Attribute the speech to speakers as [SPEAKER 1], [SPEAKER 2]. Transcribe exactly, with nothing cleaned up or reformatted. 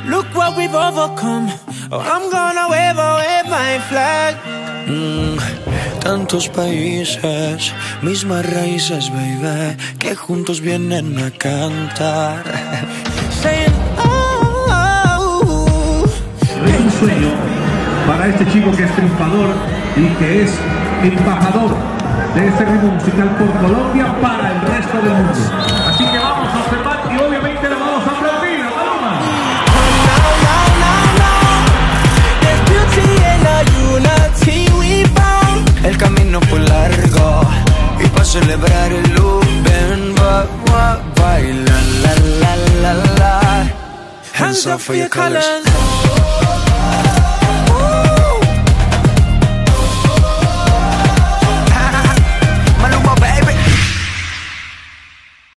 [SPEAKER 1] Look what we've overcome. Oh, I'm gonna wave away my flag.
[SPEAKER 2] Mm, tantos países, mismas raíces, baby, que juntos vienen a cantar.
[SPEAKER 1] Saying, oh,
[SPEAKER 3] Es un sueño para este chico que es triunfador y que es embajador de este ritmo musical por Colombia para el resto del mundo. Así que vamos a observar y obviamente le vamos a aplaudir a Maluma.
[SPEAKER 2] El camino fue largo y para celebrar el loop, ven, va, va, baila, la, la, la, la.
[SPEAKER 1] hands up for your colors.